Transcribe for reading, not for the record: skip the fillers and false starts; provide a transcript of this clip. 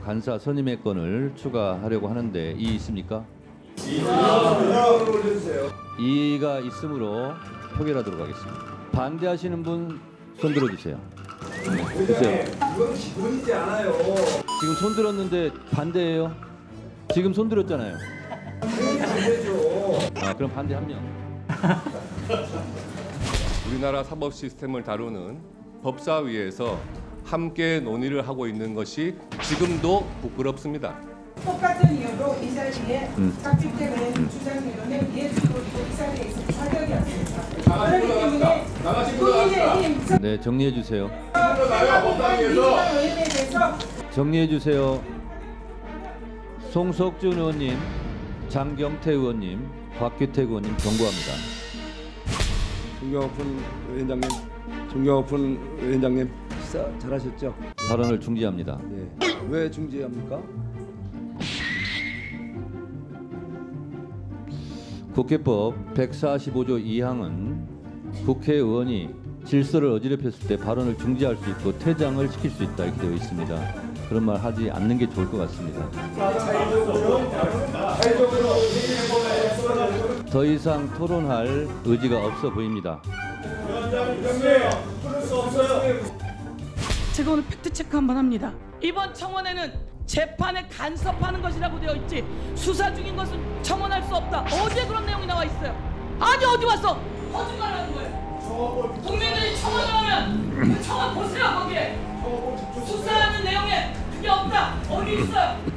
간사 선임의 건을 추가하려고 하는데 이의 있습니까? 이의가 있으므로 표결하도록 하겠습니다. 반대하시는 분 손 들어주세요. 네, 주세요. 이건 기본이지 않아요. 지금 손 들었는데 반대예요? 지금 손 들었잖아요. 반대죠. 그럼 반대 한 명. 우리나라 사법 시스템을 다루는 법사위에서 함께 논의를 하고 있는 것이 지금도 부끄럽습니다. 똑같은 이유로 이 자리에 짝집대는 주장위원회 예수로 이 자리에서 사격이었습니다. 그렇기 때문에 국민의힘 네, 정리해 주세요. 의원에 대해서 정리해 주세요. 송석준 의원님, 장경태 의원님, 곽규택 의원님 경고합니다. 존경하픈 위원장님 식사 잘하셨죠? 발언을 중지합니다. 예. 왜 중지합니까? 국회법 145조 2항은 국회의원이 질서를 어지럽혔을 때 발언을 중지할 수 있고 퇴장을 시킬 수 있다 이렇게 되어 있습니다. 그런 말 하지 않는 게 좋을 것 같습니다. 더 이상 토론할 의지가 없어 보입니다. 제가 오늘 팩트체크 한번 합니다. 이번 청원에는 재판에 간섭하는 것이라고 되어 있지 수사 중인 것은 청원할 수 없다. 어디에 그런 내용이 나와 있어요? 아니 어디 왔어? 거짓말을 하는 거예요. 국민들이 청원을 하면 그 청원 보세요. 거기에 수사하는 내용에 그게 없다. 어디 있어요?